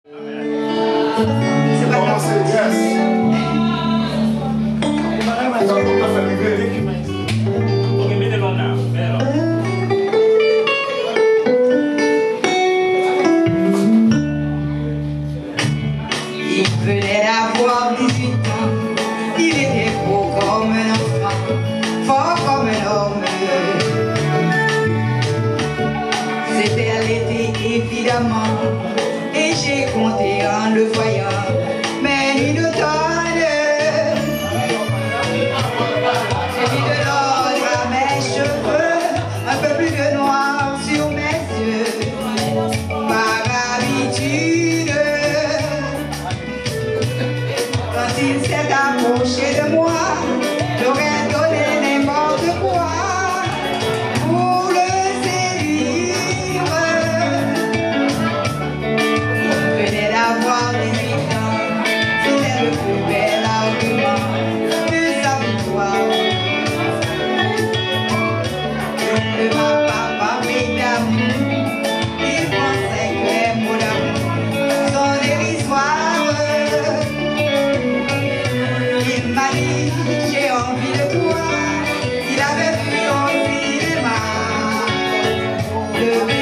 C'est pas grave. Il venait d'avoir 18 ans, il était beau comme un enfant, fort comme un homme. C'était à l'été évidemment, et j'ai compté en le voyant, mais nuit d'automne, j'ai mis de l'ordre à mes cheveux, un peu plus de noir sur mes yeux, par habitude. Quand il s'est approché de moi, j'aurais donné n'importe quoi pour le séduire. Il venait d'avoir 18 ans, c'était le plus bel argument de sa victoire. Il ne m'a pas parlé d'amour, il pensait que les mots d'amour sont dérisoires. Il m'a dit, j'ai envie de toi. Il avait vu au cinéma le